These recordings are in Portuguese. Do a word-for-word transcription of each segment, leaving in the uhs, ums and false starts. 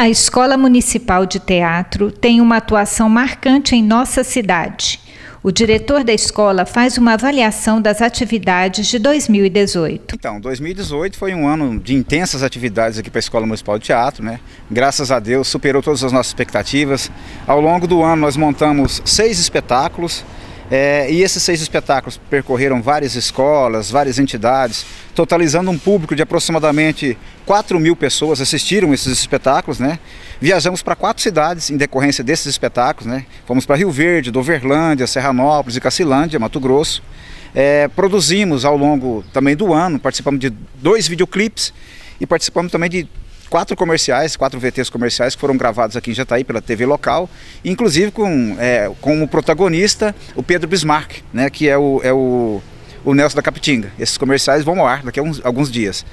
A Escola Municipal de Teatro tem uma atuação marcante em nossa cidade. O diretor da escola faz uma avaliação das atividades de dois mil e dezoito. Então, dois mil e dezoito foi um ano de intensas atividades aqui para a Escola Municipal de Teatro, né? Graças a Deus, superou todas as nossas expectativas. Ao longo do ano nós montamos seis espetáculos. É, e esses seis espetáculos percorreram várias escolas, várias entidades, totalizando um público de aproximadamente quatro mil pessoas assistiram esses espetáculos, né? Viajamos para quatro cidades em decorrência desses espetáculos, né? Fomos para Rio Verde, Doverlândia, Serranópolis e Cacilândia, Mato Grosso. É, produzimos ao longo também do ano, participamos de dois videoclipes e participamos também de quatro comerciais, quatro V Tês comerciais que foram gravados aqui em Jataí pela T V local, inclusive com é, como protagonista o Pedro Bismarck, né, que é o, é o, o Nelson da Capitinga. Esses comerciais vão ao ar daqui a uns, alguns dias.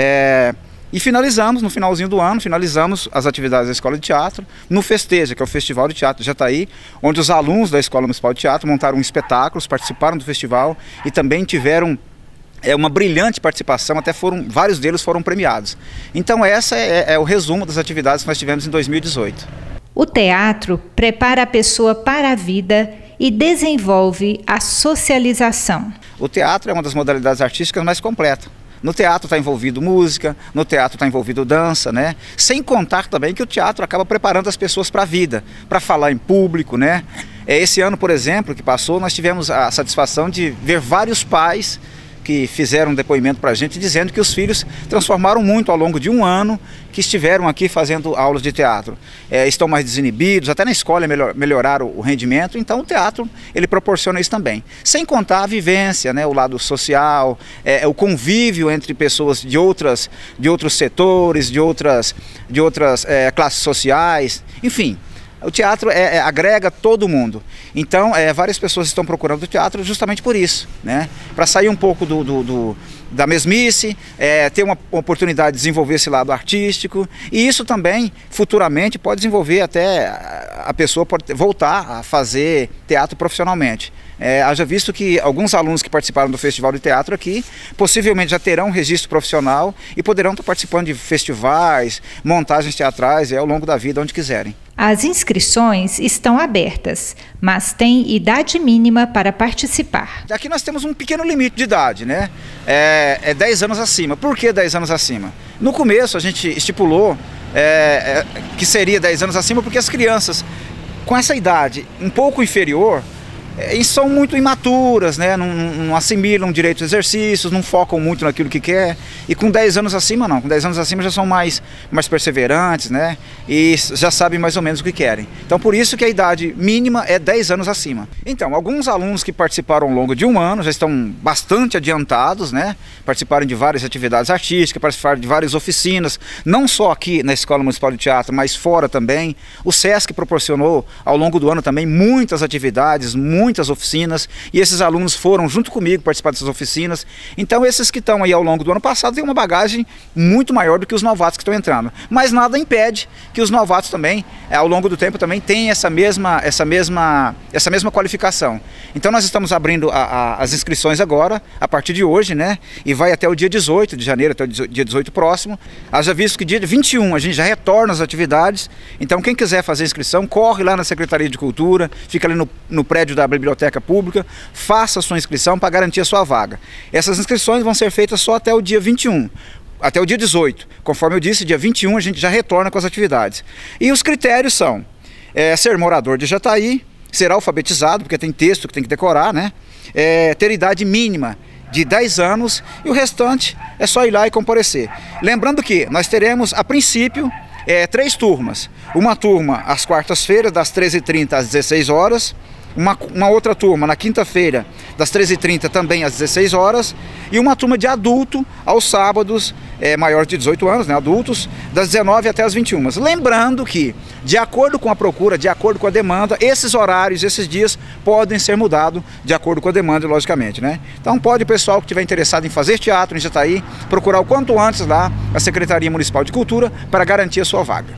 É, e finalizamos, no finalzinho do ano, finalizamos as atividades da Escola de Teatro no Festeja, que é o Festival de Teatro de Jataí, onde os alunos da Escola Municipal de Teatro montaram espetáculos, participaram do festival e também tiveram É uma brilhante participação, até foram, vários deles foram premiados. Então essa é, é o resumo das atividades que nós tivemos em dois mil e dezoito. O teatro prepara a pessoa para a vida e desenvolve a socialização. O teatro é uma das modalidades artísticas mais completas. No teatro está envolvido música, no teatro está envolvido dança, né? Sem contar também que o teatro acaba preparando as pessoas para a vida, para falar em público, né? Esse ano, por exemplo, que passou, nós tivemos a satisfação de ver vários pais que fizeram um depoimento para a gente dizendo que os filhos transformaram muito ao longo de um ano que estiveram aqui fazendo aulas de teatro. É, estão mais desinibidos, até na escola melhor, melhoraram o rendimento, então o teatro ele proporciona isso também. Sem contar a vivência, né, o lado social, é, o convívio entre pessoas de, outras, de outros setores, de outras, de outras é, classes sociais, enfim. O teatro é, é, agrega todo mundo, então é, várias pessoas estão procurando o teatro justamente por isso, né? Para sair um pouco do, do, do, da mesmice, é, ter uma oportunidade de desenvolver esse lado artístico, e isso também futuramente pode desenvolver até a pessoa pode voltar a fazer teatro profissionalmente. É, haja visto que alguns alunos que participaram do Festival de Teatro aqui, possivelmente já terão um registro profissional e poderão estar participando de festivais, montagens teatrais é, ao longo da vida, onde quiserem. As inscrições estão abertas, mas tem idade mínima para participar. Aqui nós temos um pequeno limite de idade, né? É, é dez anos acima. Por que dez anos acima? No começo a gente estipulou é, é, que seria dez anos acima porque as crianças com essa idade um pouco inferior e são muito imaturas, né? não, não assimilam direito aos exercícios, não focam muito naquilo que quer. E com dez anos acima não, com dez anos acima já são mais, mais perseverantes, né? E já sabem mais ou menos o que querem. Então por isso que a idade mínima é dez anos acima. Então, alguns alunos que participaram ao longo de um ano já estão bastante adiantados, né? Participaram de várias atividades artísticas, participaram de várias oficinas, não só aqui na Escola Municipal de Teatro, mas fora também. O SESC proporcionou ao longo do ano também muitas atividades, muitas muitas oficinas, e esses alunos foram junto comigo participar dessas oficinas. Então esses que estão aí ao longo do ano passado têm uma bagagem muito maior do que os novatos que estão entrando, mas nada impede que os novatos também, ao longo do tempo, também tenham essa mesma, essa mesma, essa mesma qualificação. Então nós estamos abrindo a, a, as inscrições agora, a partir de hoje, né, e vai até o dia dezoito de janeiro, até o dia dezoito próximo. Haja visto que dia vinte e um a gente já retorna às atividades, então quem quiser fazer inscrição, corre lá na Secretaria de Cultura, fica ali no, no prédio da Biblioteca Pública, faça a sua inscrição para garantir a sua vaga. Essas inscrições vão ser feitas só até o dia vinte e um, até o dia dezoito. Conforme eu disse, dia vinte e um a gente já retorna com as atividades. E os critérios são é, ser morador de Jataí, ser alfabetizado, porque tem texto que tem que decorar, né? É, ter idade mínima de dez anos e o restante é só ir lá e comparecer. Lembrando que nós teremos, a princípio, é, três turmas. Uma turma às quartas-feiras, das treze e trinta às dezesseis horas. Uma, uma outra turma na quinta-feira, das treze e trinta também às dezesseis horas, e uma turma de adulto aos sábados, é, maiores de dezoito anos, né, adultos, das dezenove até as vinte e uma. Lembrando que, de acordo com a procura, de acordo com a demanda, esses horários, esses dias podem ser mudados de acordo com a demanda, logicamente, né? Então pode o pessoal que estiver interessado em fazer teatro em Jataí procurar o quanto antes lá a Secretaria Municipal de Cultura para garantir a sua vaga.